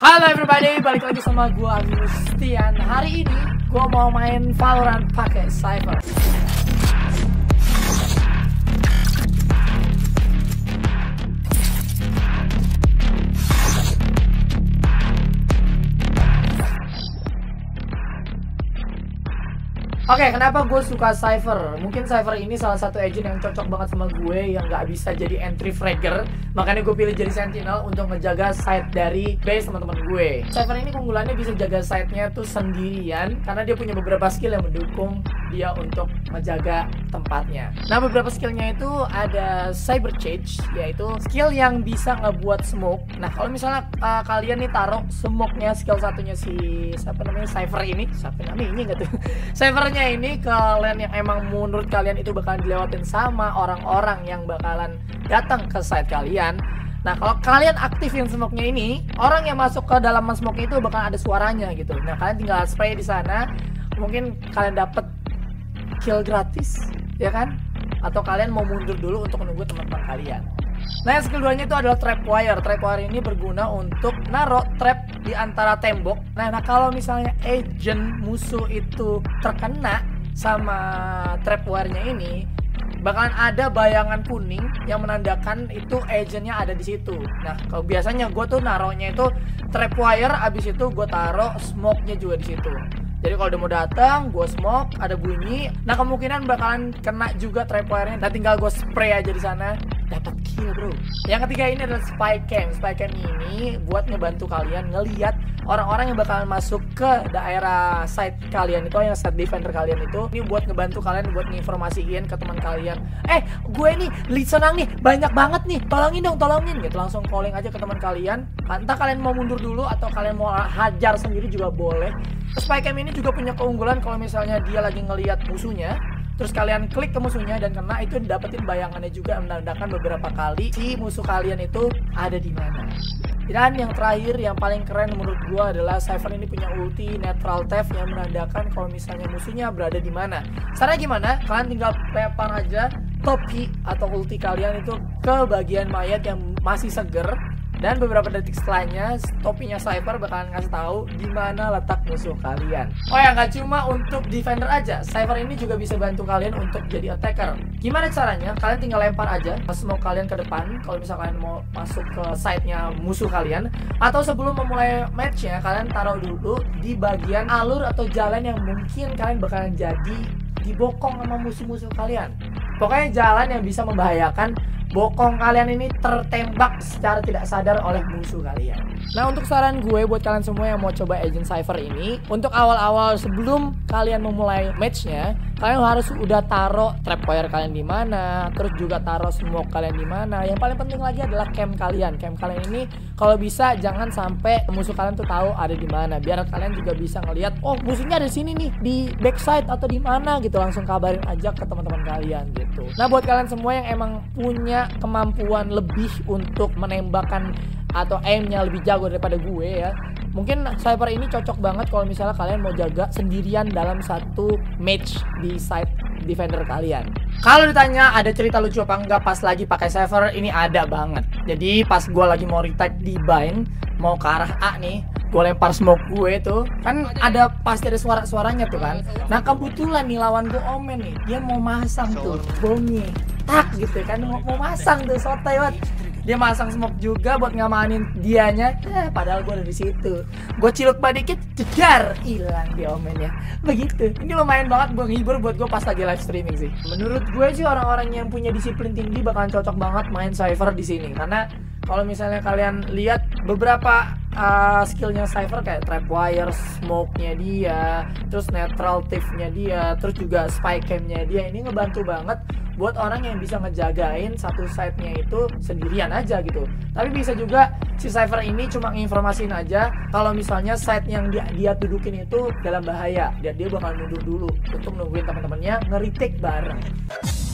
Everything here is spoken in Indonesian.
Halo everybody, balik lagi sama gua Agustian. Hari ini gua mau main Valorant pakai Cypher. Oke, kenapa gue suka Cypher? Mungkin Cypher ini salah satu agent yang cocok banget sama gue, yang nggak bisa jadi entry fragger. Makanya gue pilih jadi sentinel untuk ngejaga site dari base teman-teman gue. Cypher ini keunggulannya bisa jaga site-nya tuh sendirian, karena dia punya beberapa skill yang mendukung dia untuk menjaga tempatnya. Nah, beberapa skillnya itu ada Cyber Charge, yaitu skill yang bisa ngebuat smoke. Nah, kalau misalnya kalian nih taruh smoke-nya, skill satunya si siapa namanya Cypher ini, siapa namanya nggak tuh? Cyphernya ini kalian yang emang menurut kalian itu bakalan dilewatin sama orang-orang yang bakalan datang ke site kalian. Nah, kalau kalian aktifin smoke-nya ini, orang yang masuk ke dalam smoke itu bakalan ada suaranya gitu. Nah, kalian tinggal spray di sana, mungkin kalian dapet kill gratis, ya kan? Atau kalian mau mundur dulu untuk menunggu teman-teman kalian. Nah, yang skill 2-nya itu adalah Trapwire. Trapwire ini berguna untuk naruh trap di antara tembok. Nah, kalau misalnya agent musuh itu terkena sama Trapwire-nya ini, bakalan ada bayangan kuning yang menandakan itu agentnya ada di situ. Nah, kalau biasanya gue tuh naruhnya itu Trapwire, abis itu gue taruh smoke-nya juga di situ. Jadi kalau udah mau datang, gue smoke, ada bunyi. Nah, kemungkinan bakalan kena juga Trapwire-nya. Nah, tinggal gue spray aja di sana, dapat kill, bro. Yang ketiga ini adalah Spy Cam. Spy Cam ini buat ngebantu kalian ngelihat orang-orang yang bakalan masuk ke daerah site kalian itu, yang site defender kalian itu. Ini buat ngebantu kalian buat nginformasiin ke teman kalian. Gue nih lead senang nih, banyak banget nih. Tolongin dong, tolongin gitu. Langsung calling aja ke teman kalian. Entah kalian mau mundur dulu atau kalian mau hajar sendiri juga boleh. Spy Cam ini juga punya keunggulan kalau misalnya dia lagi ngelihat musuhnya, terus kalian klik ke musuhnya dan kena, itu dapetin bayangannya juga menandakan beberapa kali si musuh kalian itu ada di mana. Dan yang terakhir, yang paling keren menurut gua adalah Cypher ini punya ulti Neutral Theft yang menandakan kalau misalnya musuhnya berada di mana. Caranya gimana? Kalian tinggal lempar aja topi atau ulti kalian itu ke bagian mayat yang masih seger. Dan beberapa detik setelahnya, topinya Cypher bakalan ngasih tahu di mana letak musuh kalian. Oh ya, nggak cuma untuk defender aja, Cypher ini juga bisa bantu kalian untuk jadi attacker. Gimana caranya? Kalian tinggal lempar aja smoke kalian ke depan, kalau misalnya kalian mau masuk ke site-nya musuh kalian. Atau sebelum memulai match-nya, kalian taruh dulu di bagian alur atau jalan yang mungkin kalian bakalan jadi dibokong sama musuh-musuh kalian. Pokoknya jalan yang bisa membahayakan bokong kalian ini tertembak secara tidak sadar oleh musuh kalian. Nah, untuk saran gue buat kalian semua yang mau coba agent Cypher ini, untuk awal-awal sebelum kalian memulai matchnya, kalian harus udah taruh Trapwire kalian di mana, terus juga taruh smoke kalian di mana. Yang paling penting lagi adalah cam kalian. Cam kalian ini kalau bisa jangan sampai musuh kalian tuh tahu ada di mana, biar kalian juga bisa ngelihat, oh musuhnya ada di sini nih, di backside atau di mana gitu. Langsung kabarin aja ke teman-teman kalian gitu. Nah, buat kalian semua yang emang punya kemampuan lebih untuk menembakkan atau aimnya lebih jago daripada gue ya, mungkin Cypher ini cocok banget kalau misalnya kalian mau jaga sendirian dalam satu match di site defender kalian. Kalau ditanya ada cerita lucu apa enggak pas lagi pakai Cypher, ini ada banget. Jadi pas gue lagi mau retake di bind, mau ke arah A nih, gue lempar smoke gue tuh, kan ada pasti ada suara-suaranya tuh kan. Nah, kebetulan nih lawan gue Omen nih, dia mau masang tuh bomnya, tak gitu kan, mau masang tuh sotoy banget. Dia masang smoke juga buat ngamanin dianya, padahal gue ada di situ. Gue ciluk dikit, jedar, hilang dia Omennya. Begitu. Ini lumayan banget buat ngehibur buat gue pas lagi live streaming sih. Menurut gue sih orang-orang yang punya disiplin tinggi bakalan cocok banget main Cypher di sini, karena kalau misalnya kalian lihat beberapa skillnya Cypher kayak Trapwire, smoke-nya dia, terus Neutral Theft-nya dia, terus juga Spy Cam-nya dia, ini ngebantu banget buat orang yang bisa ngejagain satu site-nya itu sendirian aja gitu. Tapi bisa juga si Cypher ini cuma nginformasiin aja kalau misalnya site yang dia dudukin itu dalam bahaya, dia bakal mundur dulu untuk nungguin teman-temannya nge-retake bareng.